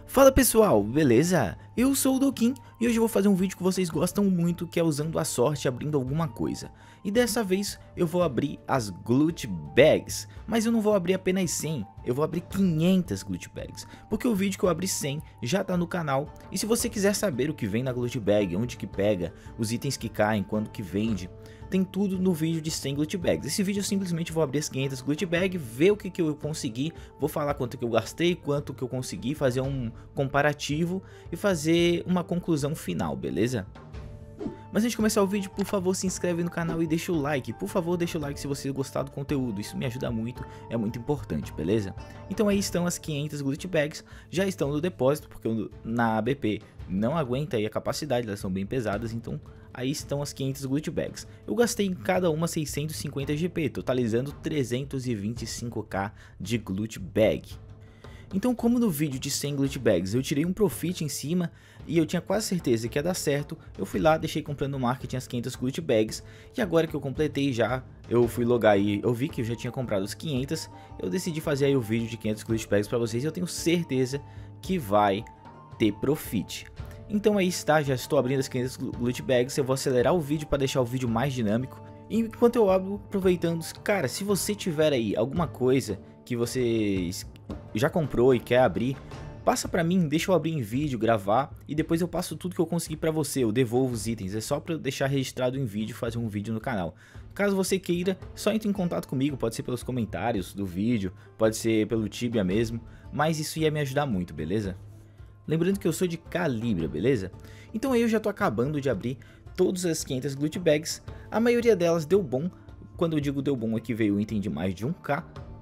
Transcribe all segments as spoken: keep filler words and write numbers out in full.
Fala pessoal, beleza? Eu sou o Dokin e hoje eu vou fazer um vídeo que vocês gostam muito, que é usando a sorte abrindo alguma coisa. E dessa vez eu vou abrir as Glute Bags, mas eu não vou abrir apenas cem, eu vou abrir quinhentas Glute Bags, porque o vídeo que eu abri cem já tá no canal. E se você quiser saber o que vem na Glute Bag, onde que pega, os itens que caem, quando que vende, tem tudo no vídeo de cem Glute Bags. Esse vídeo eu simplesmente vou abrir as quinhentas Glute Bag, ver o que, que eu consegui, vou falar quanto que eu gastei, quanto que eu consegui, fazer um comparativo e fazer uma conclusão final, beleza? Mas antes de começar o vídeo, por favor, se inscreve no canal e deixa o like. Por favor, deixa o like se você gostar do conteúdo, isso me ajuda muito, é muito importante, beleza? Então aí estão as quinhentas Glute Bags, já estão no depósito, porque eu, na A B P não aguenta aí a capacidade, elas são bem pesadas, então aí estão as quinhentas Glute Bags. Eu gastei em cada uma seiscentos e cinquenta G P, totalizando trezentos e vinte e cinco K de Glute Bag. Então, como no vídeo de cem Glute Bags eu tirei um profit em cima e eu tinha quase certeza que ia dar certo, eu fui lá, deixei comprando no marketing as quinhentas Glute Bags, e agora que eu completei já, eu fui logar aí, eu vi que eu já tinha comprado as quinhentas, eu decidi fazer aí o vídeo de quinhentas Glute Bags para vocês e eu tenho certeza que vai ter profit. Então aí está, já estou abrindo as quinhentas Glute Bags, eu vou acelerar o vídeo para deixar o vídeo mais dinâmico. E enquanto eu abro, aproveitando, cara, se você tiver aí alguma coisa que você já comprou e quer abrir, passa pra mim, deixa eu abrir em vídeo, gravar, e depois eu passo tudo que eu conseguir pra você, eu devolvo os itens, é só pra eu deixar registrado em vídeo, fazer um vídeo no canal. Caso você queira, só entre em contato comigo, pode ser pelos comentários do vídeo, pode ser pelo Tibia mesmo, mas isso ia me ajudar muito, beleza? Lembrando que eu sou de Calibra, beleza? Então aí eu já tô acabando de abrir todas as quinhentas Glute Bags, a maioria delas deu bom, quando eu digo deu bom é que veio um item de mais de um K.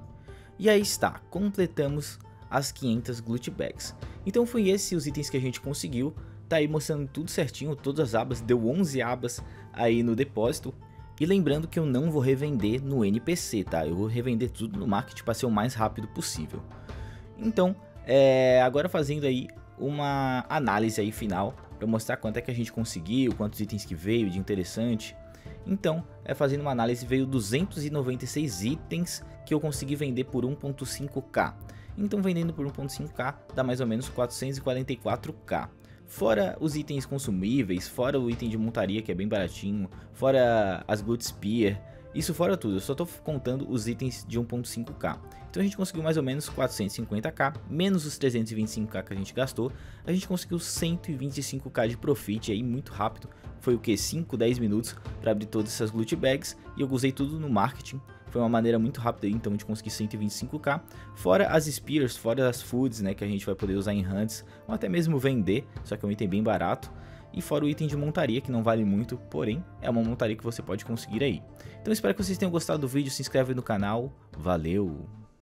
E aí está, completamos as quinhentas Glute Bags. Então foi esses os itens que a gente conseguiu, tá aí mostrando tudo certinho, todas as abas, deu onze abas aí no depósito. E lembrando que eu não vou revender no N P C, tá? Eu vou revender tudo no market para ser o mais rápido possível. Então, é, agora fazendo aí uma análise aí final, para mostrar quanto é que a gente conseguiu, quantos itens que veio de interessante. Então, é, fazendo uma análise, veio duzentos e noventa e seis itens que eu consegui vender por um ponto cinco K. Então, vendendo por um ponto cinco K dá mais ou menos quatrocentos e quarenta e quatro K. Fora os itens consumíveis, fora o item de montaria que é bem baratinho, fora as Glute Spear, isso fora tudo, eu só tô contando os itens de um ponto cinco K. Então a gente conseguiu mais ou menos quatrocentos e cinquenta K, menos os trezentos e vinte e cinco K que a gente gastou, a gente conseguiu cento e vinte e cinco K de profit aí muito rápido. Foi o que? cinco, dez minutos para abrir todas essas Glute Bags e eu usei tudo no marketing. Foi uma maneira muito rápida aí, então de conseguir cento e vinte e cinco K, fora as Spears, fora as Foods, né, que a gente vai poder usar em hunts, ou até mesmo vender, só que é um item bem barato. E fora o item de montaria, que não vale muito, porém é uma montaria que você pode conseguir aí. Então espero que vocês tenham gostado do vídeo, se inscreve no canal, valeu!